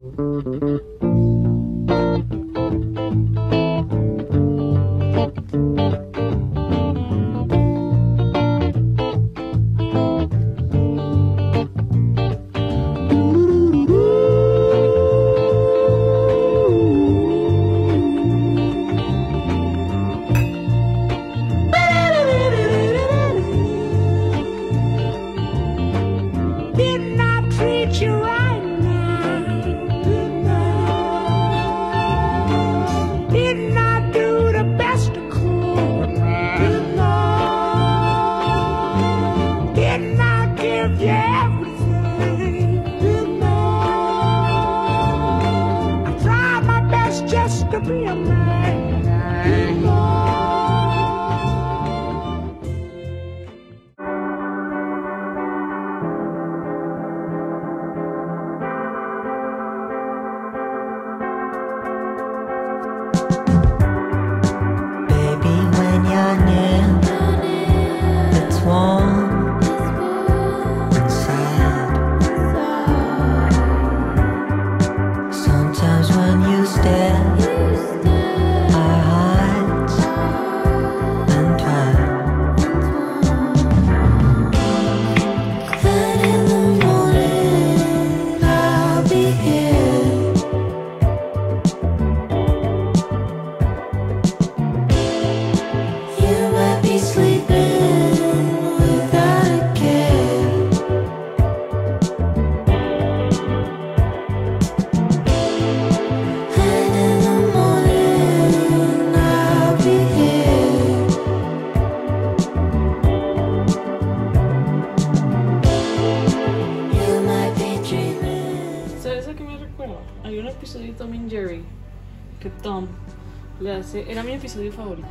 Hay un episodio de Tom y Jerry que Tom le hace, era mi episodio favorito.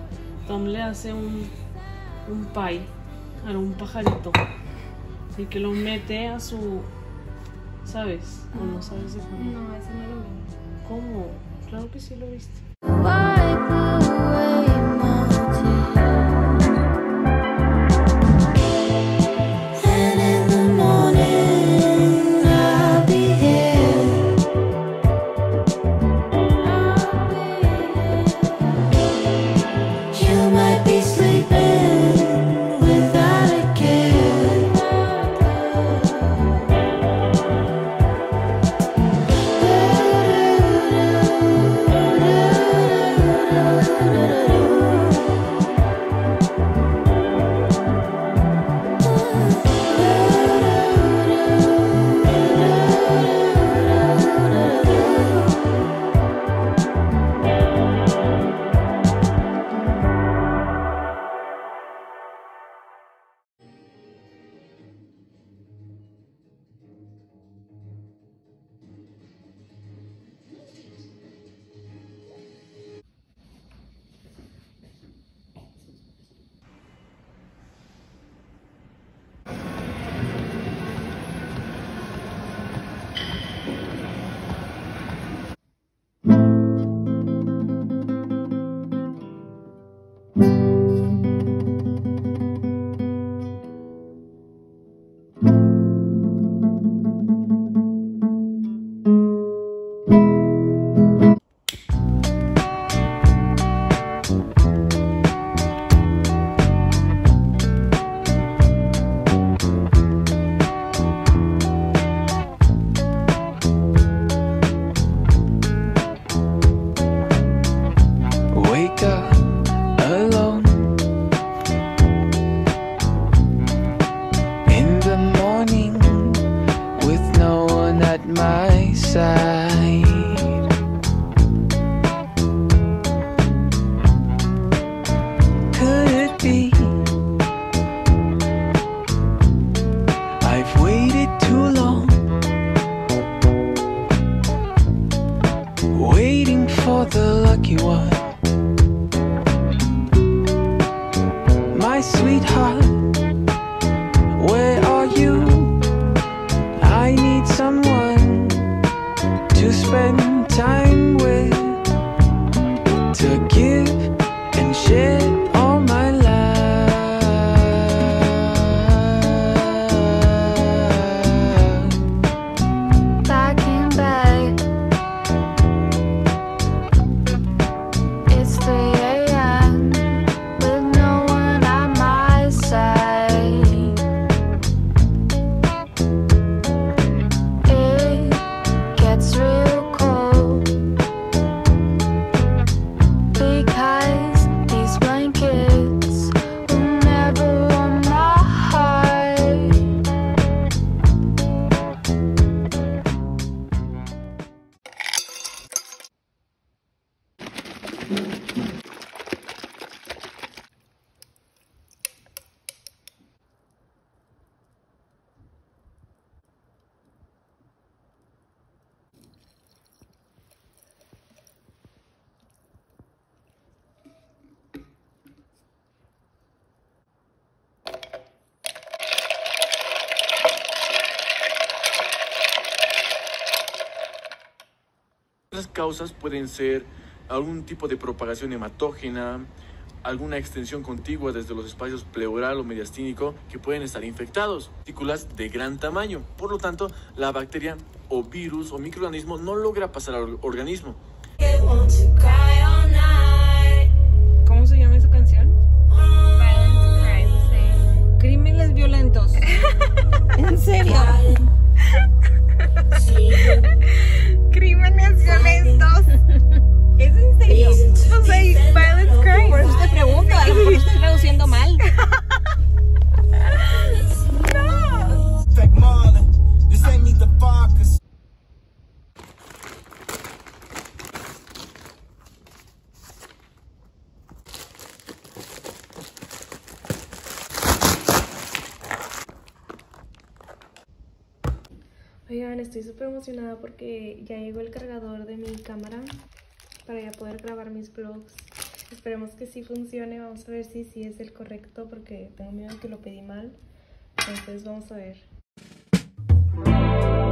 Tom le hace un pie a un pajarito y que lo mete a su, ¿sabes? ¿O no sabes de cómo? No, eso no lo vi. ¿Cómo? Claro que sí lo viste. My sweetheart, where are you? I need someone to spend time with, to give and share all my life. Packing bags Otras causas pueden ser algún tipo de propagación hematógena, alguna extensión contigua desde los espacios pleural o mediastínico que pueden estar infectados, partículas de gran tamaño. Por lo tanto, la bacteria o virus o microorganismo no logra pasar al organismo. ¿Cómo se llama esa canción? Violent crimes, sí. Crímenes violentos. ¿En serio? Crímenes violentos. ¿Es en serio? No sé, violent crimes. Por eso te pregunto, a lo mejor lo estoy traduciendo mal. Oigan, estoy súper emocionada porque ya llegó el cargador de mi cámara para ya poder grabar mis vlogs. Esperemos que sí funcione, vamos a ver si sí es el correcto porque tengo miedo que lo pedí mal. Entonces vamos a ver.